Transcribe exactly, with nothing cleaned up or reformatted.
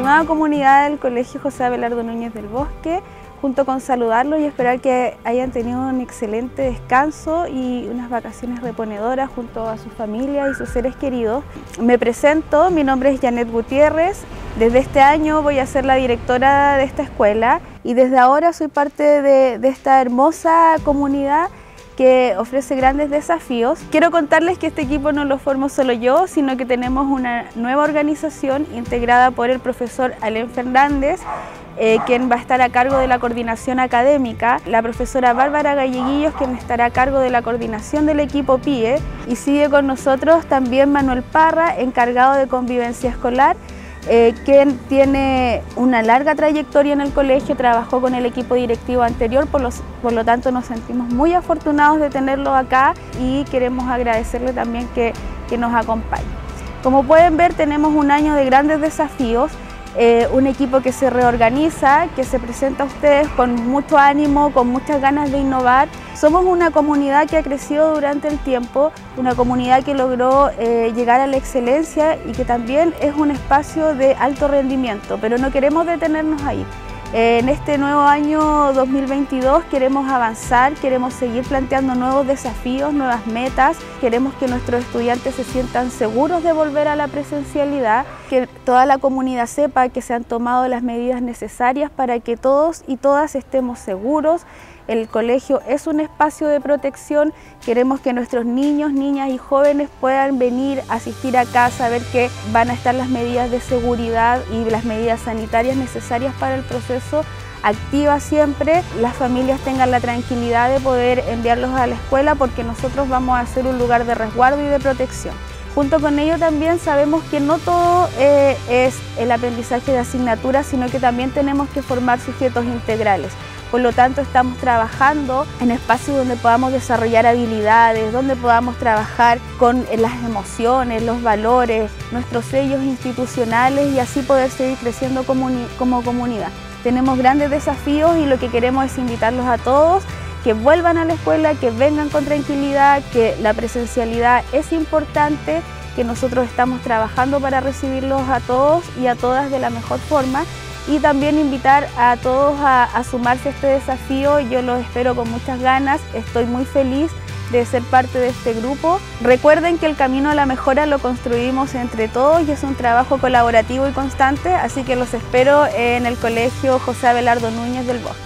estimada comunidad del Colegio José Abelardo Núñez del Bosque, junto con saludarlos y esperar que hayan tenido un excelente descanso y unas vacaciones reponedoras junto a sus familias y sus seres queridos. Me presento, mi nombre es Janet Gutiérrez, desde este año voy a ser la directora de esta escuela y desde ahora soy parte de, de esta hermosa comunidad que ofrece grandes desafíos. Quiero contarles que este equipo no lo formo solo yo, sino que tenemos una nueva organización integrada por el profesor Alén Fernández, eh, quien va a estar a cargo de la coordinación académica, la profesora Bárbara Galleguillos, quien estará a cargo de la coordinación del equipo P I E, y sigue con nosotros también Manuel Parra, encargado de convivencia escolar, Eh, quien tiene una larga trayectoria en el colegio, trabajó con el equipo directivo anterior, por, los, por lo tanto nos sentimos muy afortunados de tenerlo acá y queremos agradecerle también que, que nos acompañe. Como pueden ver, tenemos un año de grandes desafíos, eh, un equipo que se reorganiza, que se presenta a ustedes con mucho ánimo, con muchas ganas de innovar. Somos una comunidad que ha crecido durante el tiempo, una comunidad que logró eh, llegar a la excelencia y que también es un espacio de alto rendimiento, pero no queremos detenernos ahí. Eh, en este nuevo año dos mil veintidós queremos avanzar, queremos seguir planteando nuevos desafíos, nuevas metas, queremos que nuestros estudiantes se sientan seguros de volver a la presencialidad, que toda la comunidad sepa que se han tomado las medidas necesarias para que todos y todas estemos seguros. El colegio es un espacio de protección, queremos que nuestros niños, niñas y jóvenes puedan venir, asistir acá, saber que van a estar las medidas de seguridad y las medidas sanitarias necesarias para el proceso activa siempre, las familias tengan la tranquilidad de poder enviarlos a la escuela porque nosotros vamos a ser un lugar de resguardo y de protección. Junto con ello también sabemos que no todo eh, es el aprendizaje de asignaturas, sino que también tenemos que formar sujetos integrales. Por lo tanto, estamos trabajando en espacios donde podamos desarrollar habilidades, donde podamos trabajar con las emociones, los valores, nuestros sellos institucionales y así poder seguir creciendo como, como comunidad. Tenemos grandes desafíos y lo que queremos es invitarlos a todos que vuelvan a la escuela, que vengan con tranquilidad, que la presencialidad es importante, que nosotros estamos trabajando para recibirlos a todos y a todas de la mejor forma. Y también invitar a todos a, a sumarse a este desafío. Yo los espero con muchas ganas, estoy muy feliz de ser parte de este grupo. Recuerden que el camino a la mejora lo construimos entre todos y es un trabajo colaborativo y constante, así que los espero en el Colegio José Abelardo Núñez del Bosque.